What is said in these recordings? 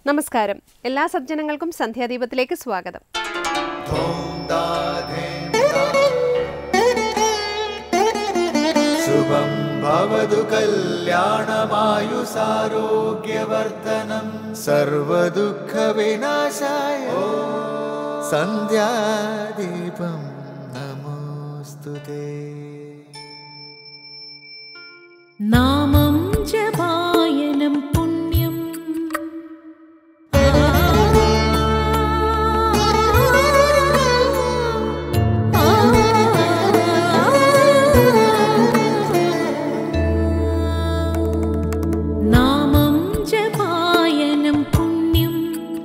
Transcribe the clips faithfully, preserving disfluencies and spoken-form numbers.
നമസ്കാരം. എല്ലാ സജ്ജനങ്ങൾക്കും സന്ധ്യാദീപത്തിലേക്ക് സ്വാഗതം. ശുഭം ഭവതു കല്യാണമായുസാരോഗ്യവർദ്ധനം സർവദുഃഖ വിനാശായ സന്ധ്യാദീപം നമോസ്തുതേ. നാമം ജപായനം പുണ്യം നാമം ജപായനം പുണ്യം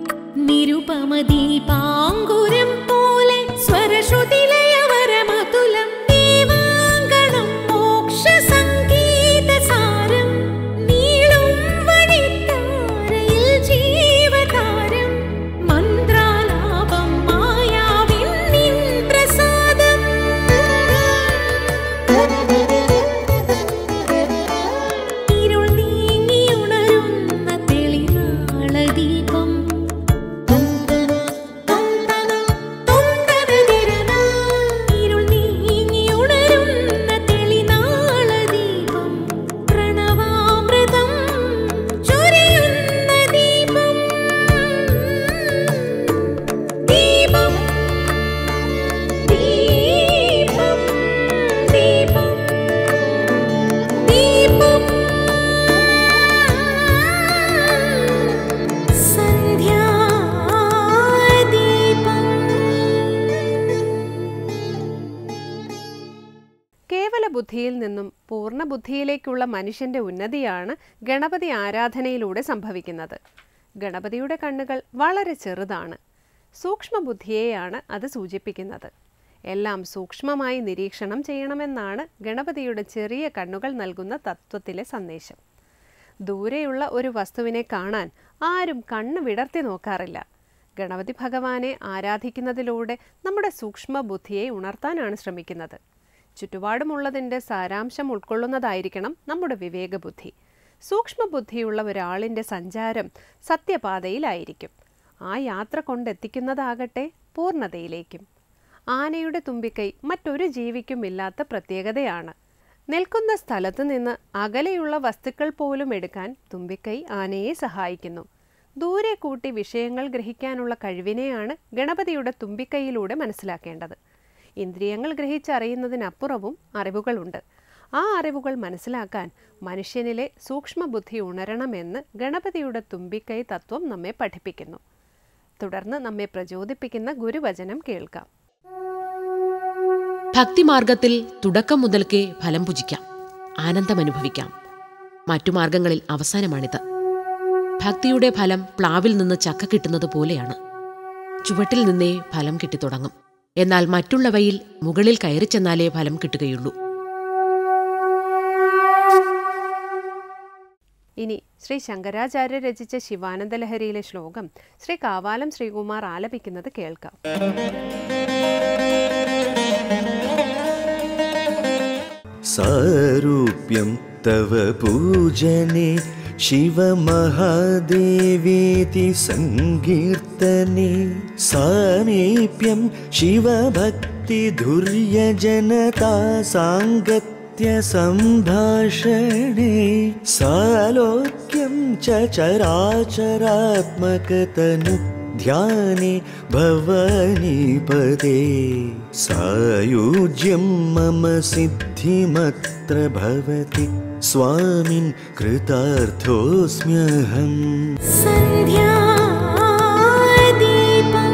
നിരുപമദീപാങ്കുരം പോലെ സ്വരശ്രുതിലയവരമതുലം ദീവാങ്കണം മോക്ഷ സംഗീതസാരം നീളും വഴിത്താരയിൽ ജീവതാരം മന്ത്രാലാപം മായാവിൻ നിൻ പ്രസാദം ഇരുൾ നീങ്ങിയുണരുന്ന തെളിനാളദീപം ഇരുൾ നീങ്ങിയുണരുന്ന തെളിനാളദീപം പ്രണവാമൃതം ചൊരിയുന്ന ദീപം ദീപം ദീപം ദീപം ദീപം സന്ധ്യാദീപം. കേവല ബുദ്ധിയിൽ നിന്നും പൂർണ്ണ ബുദ്ധിയിലേക്കുള്ള മനുഷ്യന്റെ ഉന്നതിയാണ് ഗണപതി ആരാധനയിലൂടെ സംഭവിക്കുന്നത്. ഗണപതിയുടെ കണ്ണുകൾ വളരെ ചെറുതാണ്. സൂക്ഷ്മബുദ്ധിയെയാണ് അത് സൂചിപ്പിക്കുന്നത്. എല്ലാം സൂക്ഷ്മമായി നിരീക്ഷണം ചെയ്യണമെന്നാണ് ഗണപതിയുടെ ചെറിയ കണ്ണുകൾ നൽകുന്ന തത്വത്തിലെ സന്ദേശം. ദൂരെയുള്ള ഒരു വസ്തുവിനെ കാണാൻ ആരും കണ്ണ് വിടർത്തി നോക്കാറില്ല. ഗണപതി ഭഗവാനെ ആരാധിക്കുന്നതിലൂടെ നമ്മുടെ സൂക്ഷ്മ ബുദ്ധിയെ ഉണർത്താനാണ് ശ്രമിക്കുന്നത്. ചുറ്റുപാടുമുള്ളതിൻ്റെ സാരാംശം ഉൾക്കൊള്ളുന്നതായിരിക്കണം നമ്മുടെ വിവേകബുദ്ധി. സൂക്ഷ്മബുദ്ധിയുള്ള ഒരാളിൻ്റെ സഞ്ചാരം സത്യപാതയിലായിരിക്കും. ആ യാത്ര കൊണ്ടെത്തിക്കുന്നതാകട്ടെ പൂർണ്ണതയിലേക്കും. ആനയുടെ തുമ്പിക്കൈ മറ്റൊരു ജീവിക്കും ഇല്ലാത്ത പ്രത്യേകതയാണ്. നിൽക്കുന്ന സ്ഥലത്ത് നിന്ന് അകലെയുള്ള വസ്തുക്കൾ പോലും എടുക്കാൻ തുമ്പിക്കൈ ആനയെ സഹായിക്കുന്നു. ദൂരെ കൂട്ടി വിഷയങ്ങൾ ഗ്രഹിക്കാനുള്ള കഴിവിനെയാണ് ഗണപതിയുടെ തുമ്പിക്കൈയിലൂടെ മനസ്സിലാക്കേണ്ടത്. ഇന്ദ്രിയങ്ങൾ ഗ്രഹിച്ചറിയുന്നതിനപ്പുറവും അറിവുകളുണ്ട്. ആ അറിവുകൾ മനസ്സിലാക്കാൻ മനുഷ്യനിലെ സൂക്ഷ്മബുദ്ധി ഉണരണമെന്ന് ഗണപതിയുടെ തുമ്പിക്കൈ തത്വം നമ്മെ പഠിപ്പിക്കുന്നു. തുടർന്ന് നമ്മെ പ്രചോദിപ്പിക്കുന്ന ഗുരുവചനം കേൾക്കാം. ഭക്തിമാർഗത്തിൽ തുടക്കം മുതൽക്കേ ഫലം പുജിക്കാം, ആനന്ദമനുഭവിക്കാം. മറ്റു മാർഗങ്ങളിൽ അവസാനമാണിത്. ഭക്തിയുടെ ഫലം പ്ലാവിൽ നിന്ന് ചക്ക കിട്ടുന്നത് പോലെയാണ്. ചുവട്ടിൽ നിന്നേ ഫലം കിട്ടിത്തുടങ്ങും. എന്നാൽ മറ്റുള്ളവയിൽ മുകളിൽ കയറി ചെന്നാലേ ഫലം കിട്ടുകയുള്ളൂ. ഇനി ശ്രീ ശങ്കരാചാര്യ രചിച്ച ശിവാനന്ദലഹരിയിലെ ശ്ലോകം ശ്രീ കാവാലം ശ്രീകുമാർ ആലപിക്കുന്നത് കേൾക്കാം. സാരൂപ്യം തവ പൂജനെ ശിവമഹാദേവേതി സങ്കീർത്തനെ സാമീപ്യം ശിവഭക്തിധുര്യജനതാ സാംഗത്യ സംഭാഷണേ സാലോക്യം ച ചരാചരാത്മകതനു ധ്യാനെ ഭവാനിപദേ സായുജ്യം മമ സിദ്ധിമത്ര ഭവതി സ്വാമിൻ കൃതാർത്ഥോസ്മ്യഹം. സന്ധ്യാദീപം.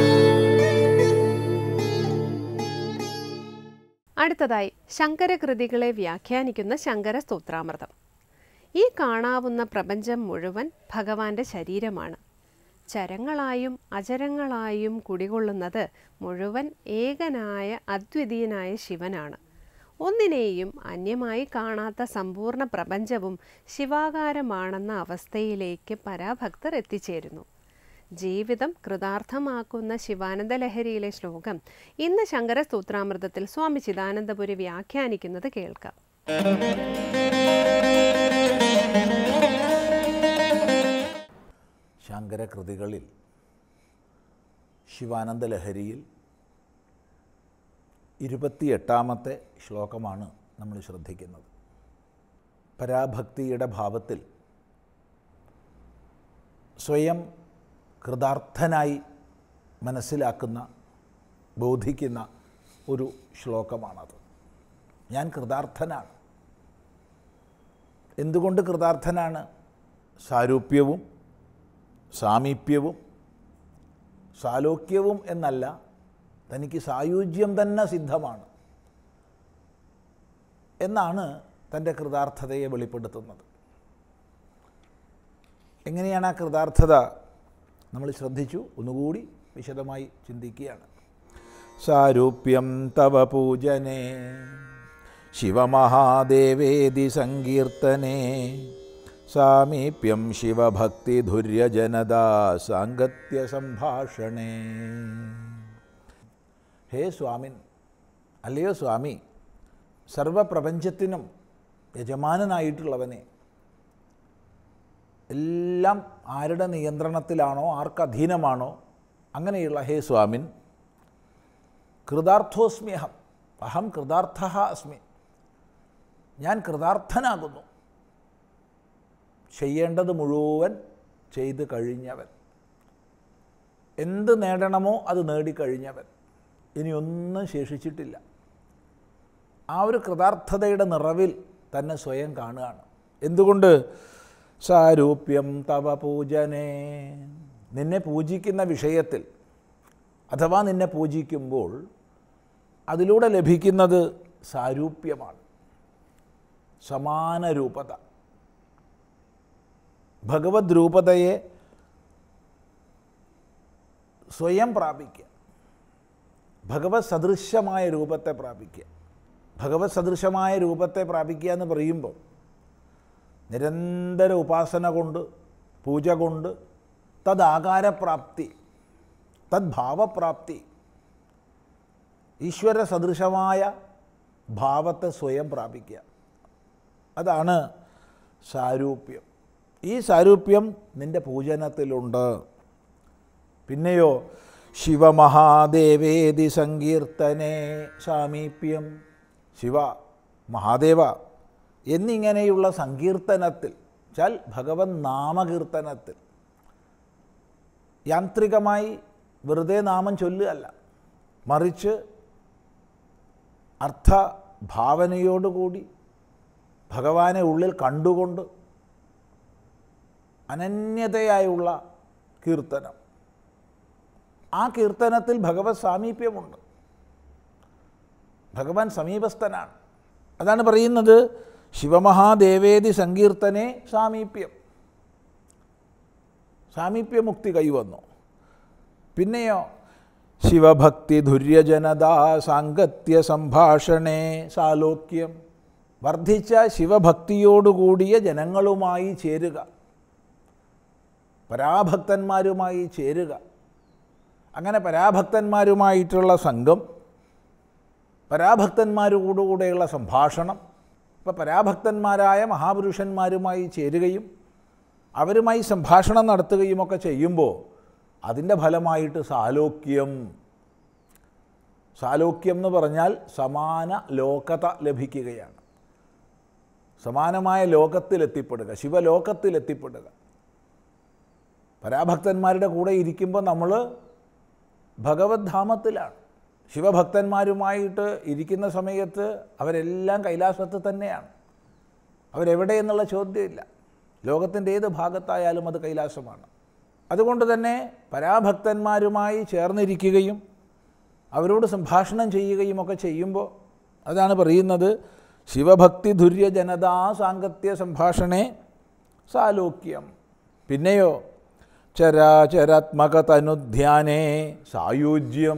അടുത്തതായി ശങ്കരകൃതികളെ വ്യാഖ്യാനിക്കുന്ന ശങ്കര സ്തോത്രാമൃതം. ഈ കാണാവുന്ന പ്രപഞ്ചം മുഴുവൻ ഭഗവാന്റെ ശരീരമാണ്. ചരങ്ങളായും അചരങ്ങളായും കുടികൊള്ളുന്നത് മുഴുവൻ ഏകനായ അദ്വിതീയനായ ശിവനാണ്. ഒന്നിനെയും അന്യമായി കാണാത്ത സമ്പൂർണ്ണ പ്രപഞ്ചവും ശിവാകാരമാണെന്ന അവസ്ഥയിലേക്ക് പരാഭക്തർ എത്തിച്ചേരുന്നു. ജീവിതം കൃതാർത്ഥമാക്കുന്ന ശിവാനന്ദലഹരിയിലെ ശ്ലോകം ഇന്ന് ശങ്കര സ്തോത്രാമൃതത്തിൽ സ്വാമി ചിദാനന്ദപുരി വ്യാഖ്യാനിക്കുന്നത് കേൾക്കാം. ശങ്കരകൃതികളിൽ ശിവാനന്ദലഹരിയിൽ ഇരുപത്തിയെട്ടാമത്തെ ശ്ലോകമാണ് നമ്മൾ ശ്രദ്ധിക്കുന്നത്. പരാഭക്തിയുടെ ഭാവത്തിൽ സ്വയം കൃതാർത്ഥനായി മനസ്സിലാക്കുന്ന ബോധിക്കുന്ന ഒരു ശ്ലോകമാണത്. ഞാൻ കൃതാർത്ഥനാണ്. എന്തുകൊണ്ട് കൃതാർത്ഥനാണ്? സാരൂപ്യവും സാമീപ്യവും സാലോക്യവും എന്നല്ല, തനിക്ക് സായുജ്യം തന്നെ സിദ്ധമാണ് എന്നാണ് തൻ്റെ കൃതാർത്ഥതയെ വെളിപ്പെടുത്തുന്നത്. എങ്ങനെയാണ് ആ കൃതാർത്ഥത നമ്മൾ ശ്രദ്ധിച്ചു? ഒന്നുകൂടി വിശദമായി ചിന്തിക്കുകയാണ്. സാരൂപ്യം തവ പൂജനേ ശിവമഹാദേവേതി സങ്കീർത്തനേ സാമീപ്യം ശിവഭക്തിധുര്യജനതാ സാംഗത്യ സംഭാഷണേ. ഹേ സ്വാമിൻ, അല്ലയോ സ്വാമി, സർവപ്രപഞ്ചത്തിനും യജമാനനായിട്ടുള്ളവനെ, എല്ലാം ആരുടെ നിയന്ത്രണത്തിലാണോ, ആർക്കധീനമാണോ അങ്ങനെയുള്ള ഹേ സ്വാമിൻ, കൃതാർത്ഥോസ്മ്യഹം, അഹം കൃതാർത്ഥ അസ്മി, ഞാൻ കൃതാർത്ഥനാകുന്നു. ചെയ്യേണ്ടത് മുഴുവൻ ചെയ്ത് കഴിഞ്ഞവൻ, എന്ത് നേടണമോ അത് നേടിക്കഴിഞ്ഞവൻ, ഇനിയൊന്നും ശേഷിച്ചിട്ടില്ല. ആ ഒരു കൃതാർത്ഥതയുടെ നിറവിൽ തന്നെ സ്വയം കാണുകയാണ്. എന്തുകൊണ്ട്? സാരൂപ്യം തവ പൂജനേ, നിന്നെ പൂജിക്കുന്ന വിഷയത്തിൽ അഥവാ നിന്നെ പൂജിക്കുമ്പോൾ അതിലൂടെ ലഭിക്കുന്നത് സാരൂപ്യമാണ്, സമാന രൂപത. ഭഗവത് രൂപതയെ സ്വയം പ്രാപിക്കുക, ഭഗവത് സദൃശമായ രൂപത്തെ പ്രാപിക്കുക. ഭഗവത് സദൃശമായ രൂപത്തെ പ്രാപിക്കുക എന്ന് പറയുമ്പോൾ നിരന്തര ഉപാസന കൊണ്ട്, പൂജ കൊണ്ട് തദാകാരപ്രാപ്തി, തദ്ഭാവപ്രാപ്തി, ഈശ്വര സദൃശമായ ഭാവത്തെ സ്വയം പ്രാപിക്കുക, അതാണ് സാരൂപ്യം. ഈ സാരൂപ്യം നിൻ്റെ പൂജനത്തിലുണ്ട്. പിന്നെയോ ശിവമഹാദേവേതി സങ്കീർത്തനേ സാമീപ്യം, ശിവ, മഹാദേവ എന്നിങ്ങനെയുള്ള സങ്കീർത്തനത്തിൽ, ചാൽ ഭഗവത് നാമകീർത്തനത്തിൽ, യാന്ത്രികമായി വെറുതെ നാമം ചൊല്ലുകയല്ല, മറിച്ച് അർത്ഥഭാവനയോടുകൂടി ഭഗവാനെ ഉള്ളിൽ കണ്ടുകൊണ്ട് അനന്യതയായുള്ള കീർത്തനം. ആ കീർത്തനത്തിൽ ഭഗവത് സാമീപ്യമുണ്ട്, ഭഗവാൻ സമീപസ്ഥനാണ്. അതാണ് പറയുന്നത് ശിവമഹാദേവേതി സങ്കീർത്തനേ സാമീപ്യം, സാമീപ്യമുക്തി കൈവന്നു. പിന്നെയോ ശിവഭക്തി ധുര്യജനതാ സാംഗത്യ സംഭാഷണേ സാലോക്യം, വർദ്ധിച്ച ശിവഭക്തിയോടുകൂടിയ ജനങ്ങളുമായി ചേരുക, പരാഭക്തന്മാരുമായി ചേരുക. അങ്ങനെ പരാഭക്തന്മാരുമായിട്ടുള്ള സംഘം, പരാഭക്തന്മാരോടുകൂടെയുള്ള സംഭാഷണം. ഇപ്പോൾ പരാഭക്തന്മാരായ മഹാപുരുഷന്മാരുമായി ചേരുകയും അവരുമായി സംഭാഷണം നടത്തുകയുമൊക്കെ ചെയ്യുമ്പോൾ അതിൻ്റെ ഫലമായിട്ട് സാലോക്യം, സാലോക്യം എന്ന് പറഞ്ഞാൽ സമാന ലോകത ലഭിക്കുകയാണ്. സമാനമായ ലോകത്തിലെത്തിപ്പെടുക, ശിവലോകത്തിലെത്തിപ്പെടുക. പരാഭക്തന്മാരുടെ കൂടെ ഇരിക്കുമ്പോൾ നമ്മൾ ഭഗവത് ധാമത്തിലാണ്. ശിവഭക്തന്മാരുമായിട്ട് ഇരിക്കുന്ന സമയത്ത് അവരെല്ലാം കൈലാസത്ത് തന്നെയാണ്. അവരെവിടെ എന്നുള്ള ചോദ്യമില്ല. ലോകത്തിൻ്റെ ഏത് ഭാഗത്തായാലും അത് കൈലാസമാണ്. അതുകൊണ്ട് തന്നെ പരാഭക്തന്മാരുമായി ചേർന്നിരിക്കുകയും അവരോട് സംഭാഷണം ചെയ്യുകയും ഒക്കെ ചെയ്യുമ്പോൾ അതാണ് പറയുന്നത് ശിവഭക്തി ധുര്യ ജനതാ സാംഗത്യ സംഭാഷണേ സാലോക്യം. പിന്നെയോ ചരാചരാത്മക തനുധ്യാനേ സായുജ്യം.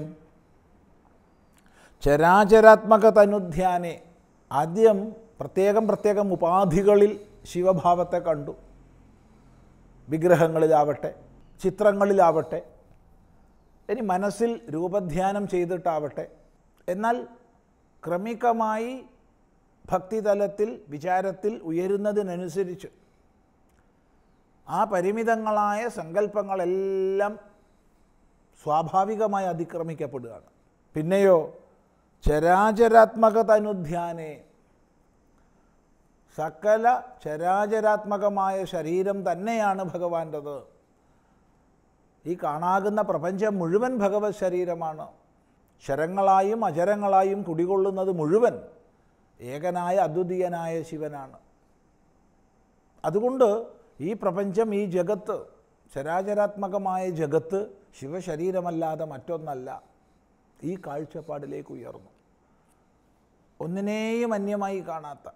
ചരാചരാത്മക തനുധ്യാനേ, ആദ്യം പ്രത്യേകം പ്രത്യേകം ഉപാധികളിൽ ശിവഭാവത്തെ കണ്ടു. വിഗ്രഹങ്ങളിലാവട്ടെ, ചിത്രങ്ങളിലാവട്ടെ, ഇനി മനസ്സിൽ രൂപധ്യാനം ചെയ്തിട്ടാവട്ടെ. എന്നാൽ ക്രമികമായി ഭക്തിതലത്തിൽ വിചാരത്തിൽ ഉയരുന്നതിനനുസരിച്ച് ആ പരിമിതങ്ങളായ സങ്കല്പങ്ങളെല്ലാം സ്വാഭാവികമായി അതിക്രമിക്കപ്പെടുകയാണ്. പിന്നെയോ ചരാചരാത്മക തനുധ്യാനേ, സകല ചരാചരാത്മകമായ ശരീരം തന്നെയാണ് ഭഗവാൻ്റെത്. ഈ കാണാകുന്ന പ്രപഞ്ചം മുഴുവൻ ഭഗവത് ശരീരമാണ്. ശരങ്ങളായും അചരങ്ങളായും കുടികൊള്ളുന്നത് മുഴുവൻ ഏകനായ അദ്വിതീയനായ ശിവനാണ്. അതുകൊണ്ട് ഈ പ്രപഞ്ചം, ഈ ജഗത്ത്, ചരാചരാത്മകമായ ജഗത്ത് ശിവശരീരമല്ലാതെ മറ്റൊന്നല്ല. ഈ കാഴ്ചപ്പാടിലേക്ക് ഉയർന്നു. ഒന്നിനെയും അന്യമായി കാണാത്ത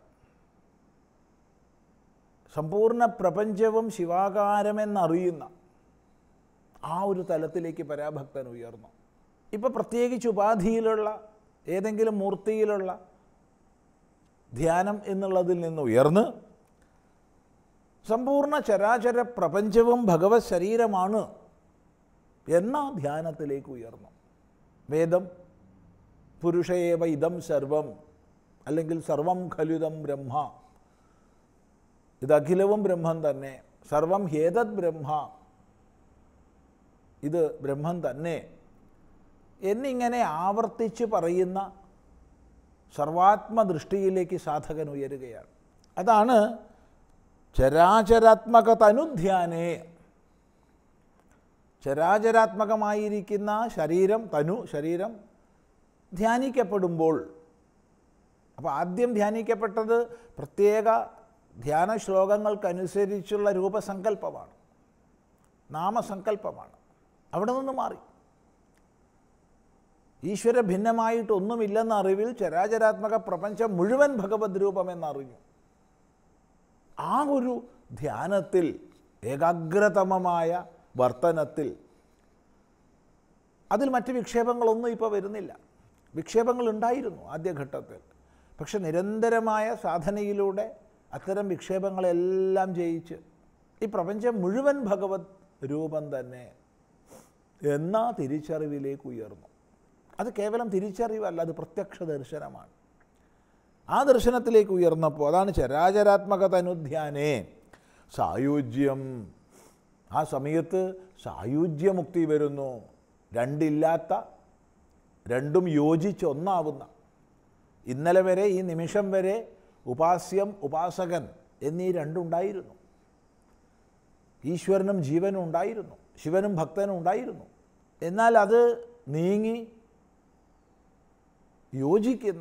സമ്പൂർണ്ണ പ്രപഞ്ചവും ശിവാകാരമെന്നറിയുന്ന ആ ഒരു തലത്തിലേക്ക് പരാഭക്തൻ ഉയർന്നു. ഇപ്പോൾ പ്രത്യേകിച്ച് ഉപാധിയിലുള്ള ഏതെങ്കിലും മൂർത്തിയിലുള്ള ധ്യാനം എന്നുള്ളതിൽ നിന്ന് ഉയർന്ന് സമ്പൂർണ്ണ ചരാചര പ്രപഞ്ചവും ഭഗവത് ശരീരമാണ് എന്ന ധ്യാനത്തിലേക്ക് ഉയർന്നു. വേദം പുരുഷയേവ ഇദം സർവം, അല്ലെങ്കിൽ സർവം ഖലുദം ബ്രഹ്മ, ഇത് അഖിലവും ബ്രഹ്മം തന്നെ, സർവം ഹേതത് ബ്രഹ്മ, ഇത് ബ്രഹ്മം തന്നെ എന്നിങ്ങനെ ആവർത്തിച്ച് പറയുന്ന സർവാത്മദൃഷ്ടിയിലേക്ക് സാധകൻ ഉയരുകയാണ്. അതാണ് ചരാചരാത്മക തനുധ്യാനേ. ചരാചരാത്മകമായിരിക്കുന്ന ശരീരം, തനു ശരീരം ധ്യാനിക്കപ്പെടുമ്പോൾ, അപ്പോൾ ആദ്യം ധ്യാനിക്കപ്പെട്ടത് പ്രത്യേക ധ്യാന ശ്ലോകങ്ങൾക്കനുസരിച്ചുള്ള രൂപസങ്കല്പമാണ്, നാമസങ്കല്പമാണ്. അവിടെ നിന്ന് മാറി ഈശ്വര ഭിന്നമായിട്ടൊന്നുമില്ലെന്ന അറിവിൽ ചരാചരാത്മക പ്രപഞ്ചം മുഴുവൻ ഭഗവത് രൂപമെന്നറിഞ്ഞു. ആ ഒരു ധ്യാനത്തിൽ, ഏകാഗ്രതമമായ വർത്തനത്തിൽ, അതിൽ മറ്റ് വിക്ഷേപങ്ങളൊന്നും ഇപ്പോൾ വരുന്നില്ല. വിക്ഷേപങ്ങൾ ഉണ്ടായിരുന്നു ആദ്യഘട്ടത്തിൽ, പക്ഷെ നിരന്തരമായ സാധനയിലൂടെ അത്തരം വിക്ഷേപങ്ങളെല്ലാം ജയിച്ച് ഈ പ്രപഞ്ചം മുഴുവൻ ഭഗവത് രൂപം തന്നെ എന്ന തിരിച്ചറിവിലേക്ക് ഉയർന്നു. അത് കേവലം തിരിച്ചറിവല്ല, അത് പ്രത്യക്ഷ ദർശനമാണ്. ആ ദർശനത്തിലേക്ക് ഉയർന്നപ്പോൾ അതാണ് ചരാചരാത്മക തനുധ്യാനേ സായുജ്യം. ആ സമയത്ത് സായുജ്യമുക്തി വരുന്നു. രണ്ടില്ലാത്ത, രണ്ടും യോജിച്ചൊന്നാവുന്ന, ഇന്നലെ വരെ ഈ നിമിഷം വരെ ഉപാസ്യം ഉപാസകൻ എന്നീ രണ്ടുണ്ടായിരുന്നു. ഈശ്വരനും ജീവനും ഉണ്ടായിരുന്നു, ശിവനും ഭക്തനും ഉണ്ടായിരുന്നു. എന്നാൽ അത് നീങ്ങി യോജിക്കുന്ന,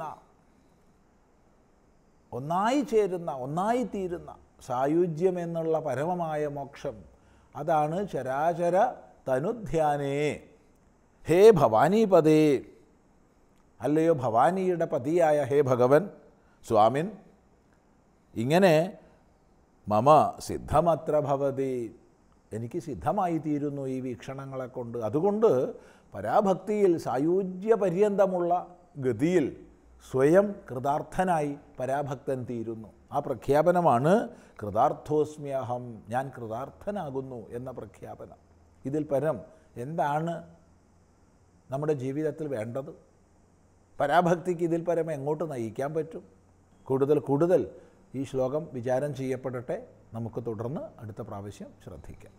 ഒന്നായി ചേരുന്ന, ഒന്നായി തീരുന്ന സായുജ്യം എന്നുള്ള പരമമായ മോക്ഷം, അതാണ് ചരാചര തനുധ്യാനേ. ഹേ ഭവാനീപദേ, അല്ലയോ ഭവാനിയുടെ പതിയായ ഹേ ഭഗവൻ സ്വാമിൻ, ഇങ്ങനെ മമ സിദ്ധമത്ര ഭവതി, എനിക്ക് സിദ്ധമായി തീരുന്നു ഈ വീക്ഷണങ്ങളെ കൊണ്ട്. അതുകൊണ്ട് പരാഭക്തിയിൽ സായുജ്യപര്യന്തമുള്ള ഗതിയിൽ സ്വയം കൃതാർത്ഥനായി പരാഭക്തൻ തീരുന്നു. ആ പ്രഖ്യാപനമാണ് കൃതാർത്ഥോസ്മ്യഹം, ഞാൻ കൃതാർത്ഥനാകുന്നു എന്ന പ്രഖ്യാപനം. ഇതിൽ പരം എന്താണ് നമ്മുടെ ജീവിതത്തിൽ വേണ്ടത്? പരാഭക്തിക്ക് ഇതിൽ പരം എങ്ങോട്ട് നയിക്കാൻ പറ്റും? കൂടുതൽ കൂടുതൽ ഈ ശ്ലോകം വിചാരം ചെയ്യപ്പെടട്ടെ. നമുക്ക് തുടർന്ന് അടുത്ത പ്രാവശ്യം ശ്രദ്ധിക്കാം.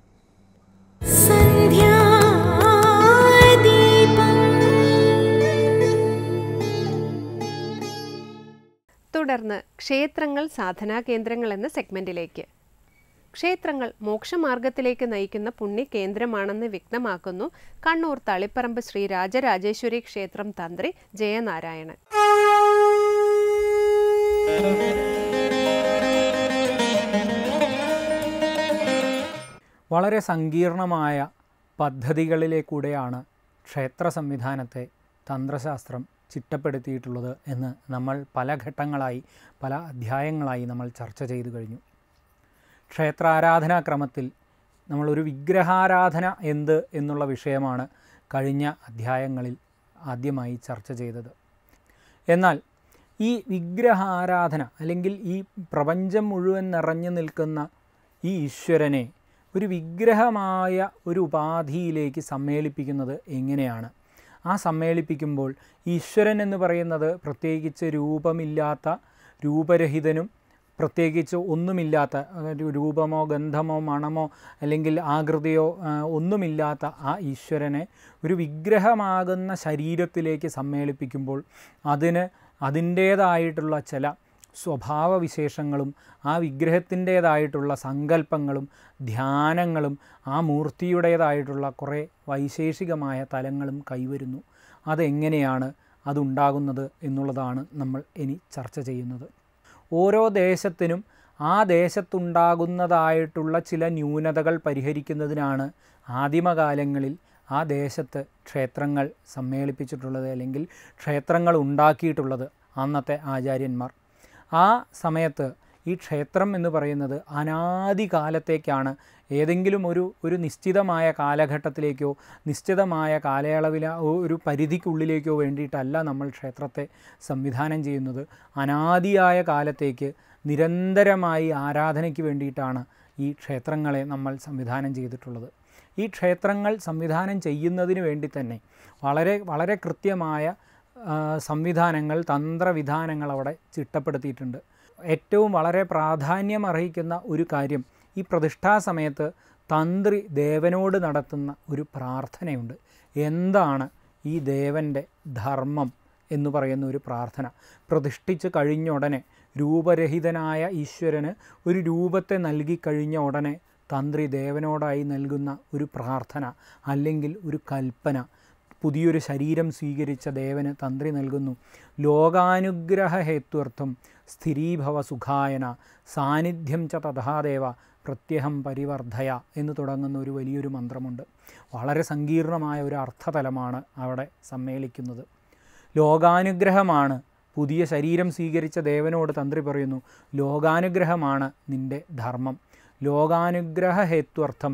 തുടർന്ന് ക്ഷേത്രങ്ങൾ സാധനാ കേന്ദ്രങ്ങൾ എന്ന സെഗ്മെന്റിലേക്ക്. ക്ഷേത്രങ്ങൾ മോക്ഷമാർഗത്തിലേക്ക് നയിക്കുന്ന പുണ്യകേന്ദ്രമാണെന്ന് വ്യക്തമാക്കുന്നു കണ്ണൂർ തളിപ്പറമ്പ് ശ്രീ രാജരാജേശ്വരി ക്ഷേത്രം തന്ത്രി ജയനാരായണൻ. വളരെ സങ്കീർണമായ പദ്ധതികളിലേക്കൂടെയാണ് ക്ഷേത്ര സംവിധാനത്തെ തന്ത്രശാസ്ത്രം ചിട്ടപ്പെടുത്തിയിട്ടുള്ളത് എന്ന് നമ്മൾ പല ഘട്ടങ്ങളായി, പല അധ്യായങ്ങളായി നമ്മൾ ചർച്ച ചെയ്തു കഴിഞ്ഞു. ക്ഷേത്രാരാധനാക്രമത്തിൽ നമ്മളൊരു വിഗ്രഹാരാധന എന്ത് എന്നുള്ള വിഷയമാണ് കഴിഞ്ഞ അധ്യായങ്ങളിൽ ആദ്യമായി ചർച്ച ചെയ്തത്. എന്നാൽ ഈ വിഗ്രഹാരാധന, അല്ലെങ്കിൽ ഈ പ്രപഞ്ചം മുഴുവൻ നിറഞ്ഞു നിൽക്കുന്ന ഈ ഈശ്വരനെ ഒരു വിഗ്രഹമായ ഒരു ഉപാധിയിലേക്ക് സമ്മേളിപ്പിക്കുന്നത് എങ്ങനെയാണ്? ആ സമ്മേളിപ്പിക്കുമ്പോൾ ഈശ്വരൻ എന്ന് പറയുന്നത് പ്രത്യേകിച്ച് രൂപമില്ലാത്ത, രൂപരഹിതനും പ്രത്യേകിച്ച് ഒന്നുമില്ലാത്ത ഒരു രൂപമോ ഗന്ധമോ മണമോ അല്ലെങ്കിൽ ആകൃതിയോ ഒന്നുമില്ലാത്ത ആ ഈശ്വരനെ ഒരു വിഗ്രഹമാകുന്ന ശരീരത്തിലേക്ക് സമ്മേളിപ്പിക്കുമ്പോൾ അതിന് അതിൻ്റേതായിട്ടുള്ള ചില സ്വഭാവവിശേഷങ്ങളും ആ വിഗ്രഹത്തിൻ്റേതായിട്ടുള്ള സങ്കല്പങ്ങളും ധ്യാനങ്ങളും ആ മൂർത്തിയുടേതായിട്ടുള്ള കുറേ വൈശേഷികമായ തലങ്ങളും കൈവരുന്നു. അതെങ്ങനെയാണ് അതുണ്ടാകുന്നത് എന്നുള്ളതാണ് നമ്മൾ ഇനി ചർച്ച ചെയ്യുന്നത്. ഓരോ ദേശത്തിനും ആ ദേശത്തുണ്ടാകുന്നതായിട്ടുള്ള ചില ന്യൂനതകൾ പരിഹരിക്കുന്നതിനാണ് ആദിമകാലങ്ങളിൽ ആ ദേശത്ത് ക്ഷേത്രങ്ങൾ സമ്മേളിപ്പിച്ചിട്ടുള്ളത് അല്ലെങ്കിൽ ക്ഷേത്രങ്ങൾ ഉണ്ടാക്കിയിട്ടുള്ളത് അന്നത്തെ ആചാര്യന്മാർ. ആ സമയത്ത് ഈ ക്ഷേത്രം എന്ന് പറയുന്നത് അനാദി കാലത്തേക്കാണ്. ഏതെങ്കിലും ഒരു ഒരു നിശ്ചിതമായ കാലഘട്ടത്തിലേക്കോ നിശ്ചിതമായ കാലയളവില ഒരു പരിധിക്കുള്ളിലേക്കോ വേണ്ടിയിട്ടല്ല നമ്മൾ ക്ഷേത്രത്തെ സംവിധാനം ചെയ്യുന്നത്. അനാദിയായ കാലത്തേക്ക് നിരന്തരമായി ആരാധനയ്ക്ക് വേണ്ടിയിട്ടാണ് ഈ ക്ഷേത്രങ്ങളെ നമ്മൾ സംവിധാനം ചെയ്തിട്ടുള്ളത്. ഈ ക്ഷേത്രങ്ങൾ സംവിധാനം ചെയ്യുന്നതിന് വേണ്ടി തന്നെ വളരെ വളരെ കൃത്യമായ സംവിധാനങ്ങൾ തന്ത്രവിധാനങ്ങൾ അവിടെ ചിട്ടപ്പെടുത്തിയിട്ടുണ്ട്. ഏറ്റവും വളരെ പ്രാധാന്യം അർഹിക്കുന്ന ഒരു കാര്യം, ഈ പ്രതിഷ്ഠാ സമയത്ത് തന്ത്രി ദേവനോട് നടത്തുന്ന ഒരു പ്രാർത്ഥനയുണ്ട്. എന്താണ് ഈ ദേവൻ്റെ ധർമ്മം എന്ന് പറയുന്ന ഒരു പ്രാർത്ഥന? പ്രതിഷ്ഠിച്ച് കഴിഞ്ഞ ഉടനെ രൂപരഹിതനായ ഈശ്വരന് ഒരു രൂപത്തെ നൽകിക്കഴിഞ്ഞ ഉടനെ തന്ത്രി ദേവനോടായി നൽകുന്ന ഒരു പ്രാർത്ഥന അല്ലെങ്കിൽ ഒരു കൽപ്പന, പുതിയൊരു ശരീരം സ്വീകരിച്ച ദേവന് തന്ത്രി നൽകുന്നു. ലോകാനുഗ്രഹ ഹേത്വർത്ഥം സ്ഥിരീഭവ സുഖായന സാന്നിധ്യം ച തഥാദേവ പ്രത്യഹം പരിവർദ്ധയ എന്ന് തുടങ്ങുന്ന ഒരു വലിയൊരു മന്ത്രമുണ്ട്. വളരെ സങ്കീർണമായ ഒരു അർത്ഥതലമാണ് അവിടെ സമ്മേളിക്കുന്നത്. ലോകാനുഗ്രഹമാണ്, പുതിയ ശരീരം സ്വീകരിച്ച ദേവനോട് തന്ത്രി പറയുന്നു, ലോകാനുഗ്രഹമാണ് നിൻ്റെ ധർമ്മം. ലോകാനുഗ്രഹ ഹേത്വർത്ഥം,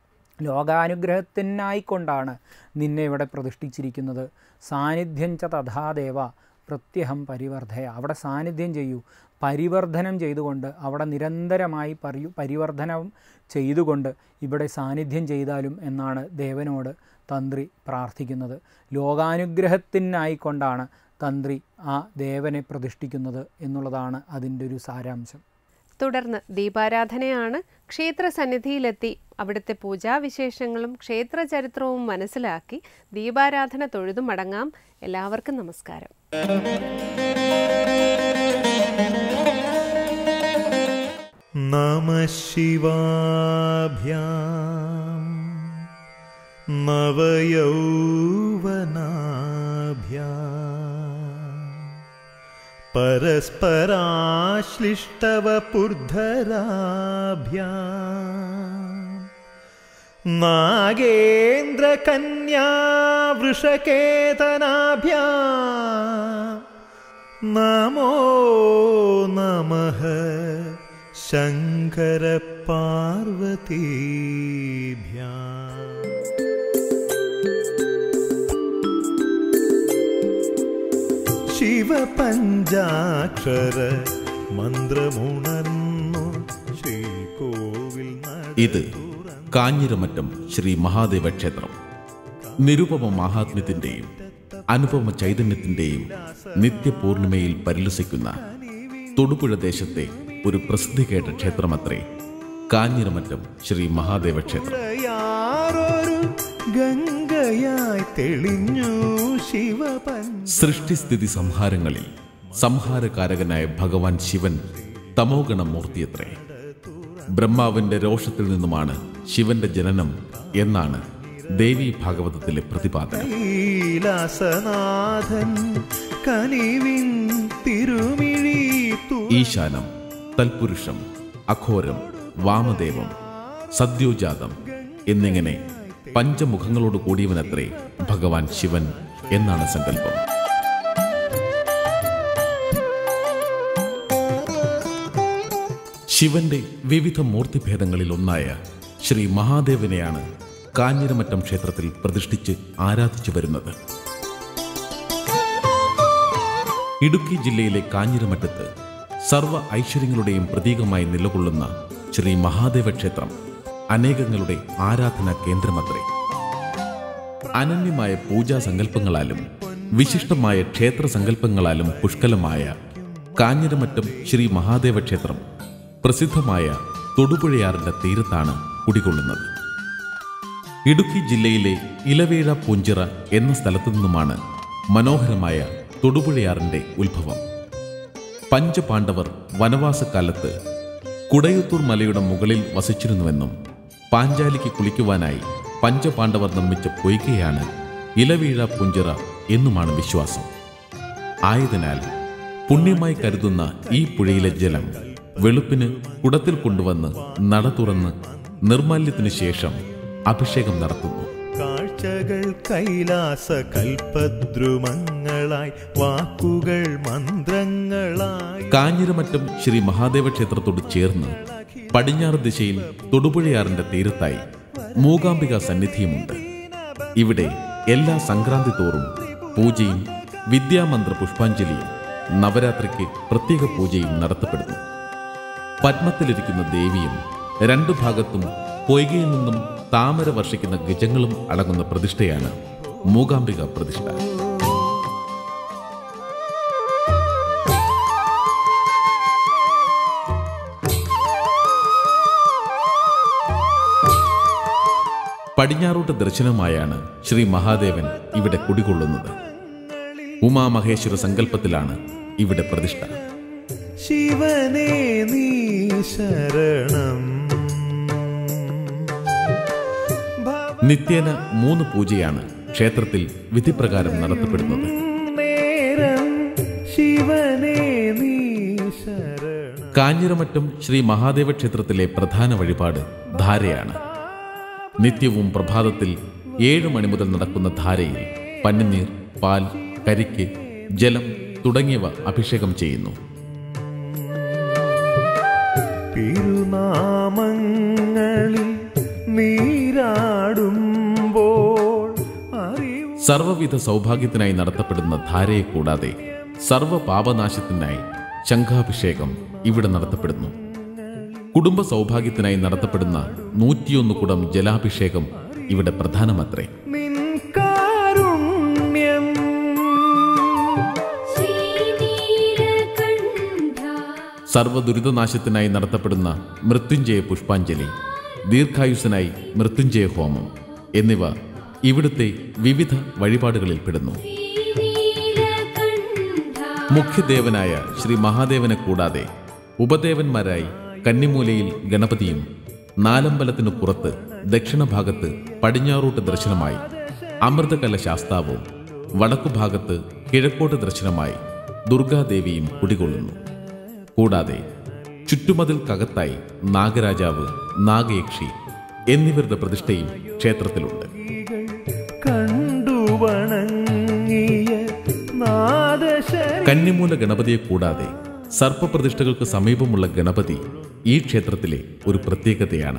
ലോകാനുഗ്രഹത്തിനായിക്കൊണ്ടാണ് നിന്നെ ഇവിടെ പ്രതിഷ്ഠിച്ചിരിക്കുന്നത്. സാന്നിധ്യം ച തഥാദേവ പ്രത്യഹം പരിവർദ്ധയ, അവിടെ സാന്നിധ്യം ചെയ്യൂ, പരിവർദ്ധനം ചെയ്തുകൊണ്ട് അവിടെ നിരന്തരമായി പരി പരിവർദ്ധനം ചെയ്തുകൊണ്ട് ഇവിടെ സാന്നിധ്യം ചെയ്താലും എന്നാണ് ദേവനോട് തന്ത്രി പ്രാർത്ഥിക്കുന്നത്. ലോകാനുഗ്രഹത്തിനായിക്കൊണ്ടാണ് തന്ത്രി ആ ദേവനെ പ്രതിഷ്ഠിക്കുന്നത് എന്നുള്ളതാണ് അതിൻ്റെ ഒരു സാരാംശം. തുടർന്ന് ദീപാരാധനയാണ്. ക്ഷേത്രസന്നിധിയിലെത്തി അവിടുത്തെ പൂജാവിശേഷങ്ങളും ക്ഷേത്ര ചരിത്രവും മനസ്സിലാക്കി ദീപാരാധന തൊഴുതു മടങ്ങാം. എല്ലാവർക്കും നമസ്കാരം. നമഃ ശിവാഭ്യാം നവയൗവനാഭ്യാം പരസ്പരാശ്ലിഷ്ടവപുർധരാഭ്യാം നാഗേന്ദ്രകന്യാവൃഷകേതനാഭ്യാം നമോ നമഃ ശങ്കരപാർവതീഭ്യാം. ശിവപഞ്ചാക്ഷര മന്ത്രമുണർന്നു ശ്രീകോവിൽ. ഇത് കാഞ്ഞിരമറ്റം ശ്രീ മഹാദേവ ക്ഷേത്രം. നിരുപമ മഹാത്മ്യത്തിൻ്റെയും അനുപമ ചൈതന്യത്തിൻ്റെയും നിത്യപൂർണിമയിൽ പരിലസിക്കുന്ന തൊടുപുഴ ദേശത്തെ ഒരു പ്രസിദ്ധി കേട്ട ക്ഷേത്രമത്രേ കാഞ്ഞിരമറ്റം ശ്രീ മഹാദേവ ക്ഷേത്രം. സൃഷ്ടിസ്ഥിതി സംഹാരങ്ങളിൽ സംഹാരകാരകനായ ഭഗവാൻ ശിവൻ തമോഗണ മൂർത്തിയത്രേ. ബ്രഹ്മാവിന്റെ രോഷത്തിൽ നിന്നുമാണ് ശിവന്റെ ജനനം എന്നാണ് ദേവി ഭാഗവതത്തിലെ പ്രതിപാദനം. ഈശാനം, തൽപുരുഷം, അഘോരം, വാമദേവം, സദ്യോജാതം എന്നിങ്ങനെ പഞ്ചമുഖങ്ങളോട് കൂടിയവനത്രേ ഭഗവാൻ ശിവൻ എന്നാണ് സങ്കല്പം. ശിവന്റെ വിവിധ മൂർത്തിഭേദങ്ങളിൽ ഒന്നായ ശ്രീ മഹാദേവനെയാണ് കാഞ്ഞിരമറ്റം ക്ഷേത്രത്തിൽ പ്രതിഷ്ഠിച്ച് ആരാധിച്ചു വരുന്നത്. ഇടുക്കി ജില്ലയിലെ കാഞ്ഞിരമറ്റത്ത് സർവ ഐശ്വര്യങ്ങളുടെയും പ്രതീകമായി നിലകൊള്ളുന്ന ശ്രീ മഹാദേവ ക്ഷേത്രം അനേകങ്ങളുടെ ആരാധനാ കേന്ദ്രമത്രേ. അനന്യമായ പൂജാ സങ്കല്പങ്ങളാലും വിശിഷ്ടമായ ക്ഷേത്ര സങ്കല്പങ്ങളാലും പുഷ്കലമായ കാഞ്ഞിരമറ്റം ശ്രീ മഹാദേവ ക്ഷേത്രം പ്രസിദ്ധമായ തൊടുപുഴയാറിന്റെ തീരത്താണ് കുടികൊള്ളുന്നത്. ഇടുക്കി ജില്ലയിലെ ഇലവേഴ പൂഞ്ചിറ എന്ന സ്ഥലത്തു നിന്നുമാണ് മനോഹരമായ തൊടുപുഴയാറിന്റെ ഉത്ഭവം. പഞ്ചപാണ്ഡവർ വനവാസക്കാലത്ത് കുടയത്തൂർ മലയുടെ മുകളിൽ വസിച്ചിരുന്നുവെന്നും പാഞ്ചാലിക്ക് കുളിക്കുവാനായി പഞ്ചപാണ്ഡവർ നിർമ്മിച്ച പൊയ്കയാണ് ഇലവീഴ പൂഞ്ചിറ എന്നുമാണ് വിശ്വാസം. ആയതിനാൽ പുണ്യമായി കരുതുന്ന ഈ പുഴയിലെ ജലം വെളുപ്പിന് കുടത്തിൽ കൊണ്ടുവന്ന് നട തുറന്ന് നിർമാല്യത്തിനു ശേഷം അഭിഷേകം നടത്തുന്നു. കാഴ്ചകൾ കൈലാസ കൽപദ്രുമങ്ങളായി, വാക്കുകൾ മന്ത്രങ്ങളായി. കാഞ്ഞിരമറ്റം ശ്രീ മഹാദേവ ക്ഷേത്രത്തോട് ചേർന്ന് പടിഞ്ഞാറ് ദിശയിൽ തൊടുപുഴയാറിന്റെ തീരത്തായി മൂകാംബിക സന്നിധിയുമുണ്ട്. ഇവിടെ എല്ലാ സംക്രാന്തി തോറും പൂജയും വിദ്യാമന്ത്ര പുഷ്പാഞ്ജലിയും നവരാത്രിക്ക് പ്രത്യേക പൂജയും നടത്തപ്പെടുന്നു. പത്മത്തിലിരിക്കുന്ന ദേവിയും രണ്ടു ഭാഗത്തും പൊയ്കയിൽ നിന്നും താമര വർഷിക്കുന്ന ഗജങ്ങളും അടങ്ങുന്ന പ്രതിഷ്ഠയാണ് മൂകാംബിക പ്രതിഷ്ഠ. പടിഞ്ഞാറോട്ട് ദർശനമായാണ് ശ്രീ മഹാദേവൻ ഇവിടെ കുടികൊള്ളുന്നത്. ഉമാമഹേശ്വര സങ്കല്പത്തിലാണ് ഇവിടെ പ്രതിഷ്ഠ. ശിവനേ നീ ശരണം. നിത്യേന മൂന്ന് പൂജയാണ് ക്ഷേത്രത്തിൽ വിധിപ്രകാരം നടത്തപ്പെടുന്നത്. കാഞ്ഞിരമറ്റം ശ്രീ മഹാദേവ ക്ഷേത്രത്തിലെ പ്രധാന വഴിപാട് ധാരയാണ്. നിത്യവും പ്രഭാതത്തിൽ ഏഴു മണി മുതൽ നടക്കുന്ന ധാരയിൽ പന്നിനീർ, പാൽ, കരിക്ക്, ജലം തുടങ്ങിയവ അഭിഷേകം ചെയ്യുന്നു. തിരുനാമങ്ങളിൽ നീരാടുമ്പോൾ സർവവിധ സൗഭാഗ്യത്തിനായി നടത്തപ്പെടുന്ന ധാരയെ കൂടാതെ സർവ പാപനാശത്തിനായി ശംഖാഭിഷേകം ഇവിടെ നടത്തപ്പെടുന്നു. കുടുംബ സൗഭാഗ്യത്തിനായി നടത്തപ്പെടുന്ന നൂറ്റിയൊന്ന് കുടം ജലാഭിഷേകം ഇവിടെ പ്രധാനമത്രേ. സർവ്വദുരിതനാശത്തിനായി നടത്തപ്പെടുന്ന മൃത്യുഞ്ജയ പുഷ്പാഞ്ജലി, ദീർഘായുസ്സിനായി മൃത്യുഞ്ജയ ഹോമം എന്നിവ ഇവിടുത്തെ വിവിധ വഴിപാടുകളിൽ പെടുന്നു. മുഖ്യദേവനായ ശ്രീ മഹാദേവനെ കൂടാതെ ഉപദേവന്മാരായി കന്നിമൂലയിൽ ഗണപതിയും നാലമ്പലത്തിനു പുറത്ത് ദക്ഷിണഭാഗത്ത് പടിഞ്ഞാറോട്ട് ദർശനമായി അമൃതകല ശാസ്താവും വടക്കുഭാഗത്ത് കിഴക്കോട്ട് ദർശനമായി ദുർഗാദേവിയും കുടികൊള്ളുന്നു. കൂടാതെ ചുറ്റുമതിൽക്കകത്തായി നാഗരാജാവ്, നാഗയക്ഷി എന്നിവരുടെ പ്രതിഷ്ഠയും ക്ഷേത്രത്തിലുണ്ട്. കന്നിമൂല ഗണപതിയെ കൂടാതെ സർപ്പപ്രതിഷ്ഠകൾക്ക് സമീപമുള്ള ഗണപതി ഈ ക്ഷേത്രത്തിലെ ഒരു പ്രത്യേകതയാണ്.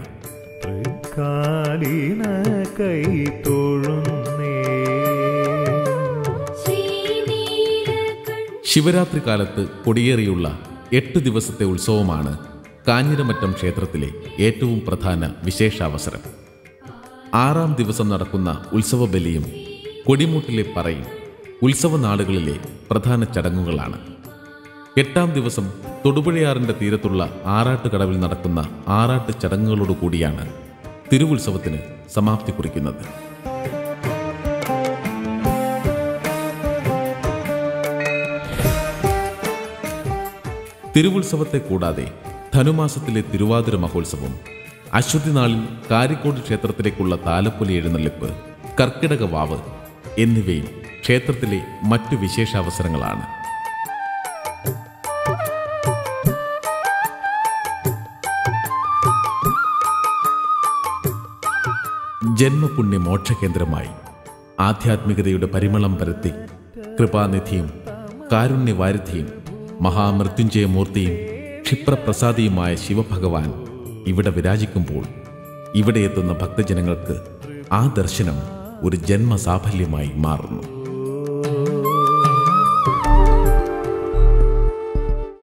ശിവരാത്രി കാലത്ത് കൊടിയേറിയുള്ള എട്ട് ദിവസത്തെ ഉത്സവമാണ് കാഞ്ഞിരമറ്റം ക്ഷേത്രത്തിലെ ഏറ്റവും പ്രധാന വിശേഷാവസരം. ആറാം ദിവസം നടക്കുന്ന ഉത്സവ ബലിയും കൊടിമൂട്ടിലെ പറയും ഉത്സവ നാളുകളിലെ പ്രധാന ചടങ്ങുകളാണ്. എട്ടാം ദിവസം തൊടുപുഴയാറിന്റെ തീരത്തുള്ള ആറാട്ടുകടവിൽ നടക്കുന്ന ആറാട്ട് ചടങ്ങുകളോടുകൂടിയാണ് തിരുവുത്സവത്തിന് സമാപ്തി കുറിക്കുന്നത്. തിരുവുത്സവത്തെ കൂടാതെ ധനുമാസത്തിലെ തിരുവാതിര മഹോത്സവം, അശ്വതി നാളിൽ കാരിക്കോട് ക്ഷേത്രത്തിലേക്കുള്ള താലപ്പൊലി എഴുന്നള്ളിപ്പ്, കർക്കിടക വാവ് എന്നിവയും ക്ഷേത്രത്തിലെ മറ്റു വിശേഷാവസരങ്ങളാണ്. ജന്മപുണ്യ മോക്ഷകേന്ദ്രമായി ആധ്യാത്മികതയുടെ പരിമളം പരത്തി കൃപാനിധിയും കാരുണ്യവാരിധിയും മഹാമൃത്യുഞ്ജയമൂർത്തിയും ക്ഷിപ്രപ്രസാദിയുമായ ശിവഭഗവാൻ ഇവിടെ വിരാജിക്കുമ്പോൾ ഇവിടെ എത്തുന്ന ഭക്തജനങ്ങൾക്ക് ആ ദർശനം ഒരു ജന്മസാഫല്യമായി മാറുന്നു.